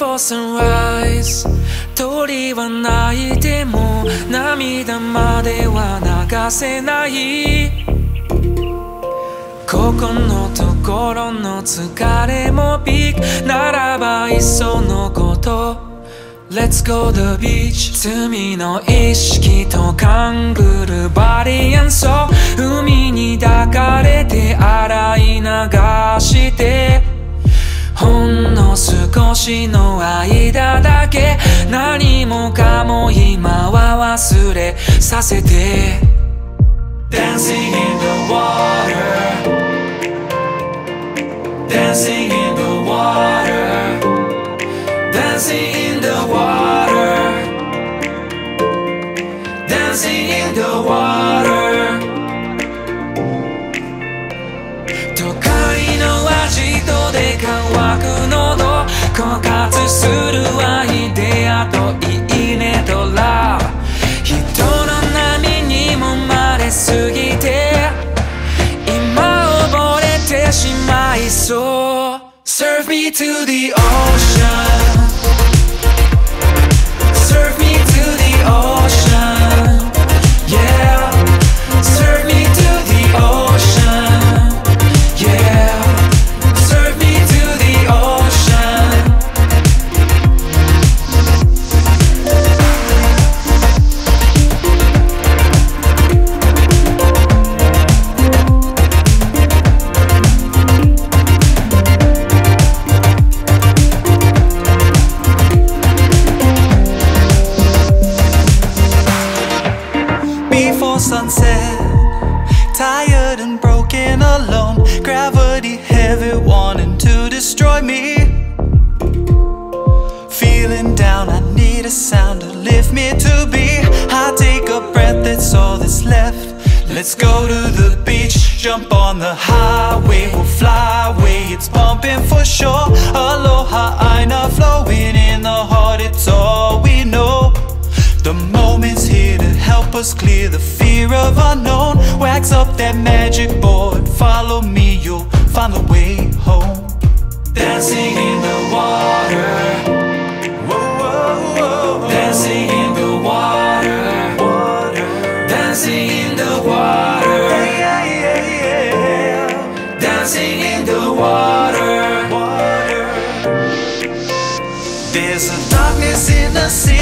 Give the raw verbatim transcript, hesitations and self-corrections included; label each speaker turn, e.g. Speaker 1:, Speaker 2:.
Speaker 1: Before sunrise 鳥は鳴いても涙までは流せないここのところの疲れもピークならばいっそのこと Let's go the beach 罪の意識と勘ぐるバリアンソー海に抱かれて洗い流してほんの少しの間だけ何もかも今は忘れさせて Dancing in the water Dancing in the water Dancing in the water Dancing in the water 都会の味とで乾く喉枯渇するアイデアといいねとラブ人の波にもまれすぎて今溺れてしまいそう Serve me to the ocean Serve me to the ocean Yeah Serve me to the ocean Yeah Serve me to the ocean
Speaker 2: Before sunset Tired and broken alone Gravity heavy wanting to destroy me Feeling down I need a sound to lift me to be I take a breath that's all that's left Let's go to the beach Jump on the highway We'll fly away It's bumping for sure Aloha Aina flowing in the heart It's all we know The moment's here to help us clear the fear of unknown Wax up that magic board Follow me, you'll find the way home
Speaker 1: Dancing in the water
Speaker 2: whoa, whoa, whoa.
Speaker 1: Dancing in the water, water. Dancing in the water
Speaker 2: Yeah, yeah, yeah.
Speaker 1: Dancing in the water,
Speaker 2: water. There's a darkness in the sea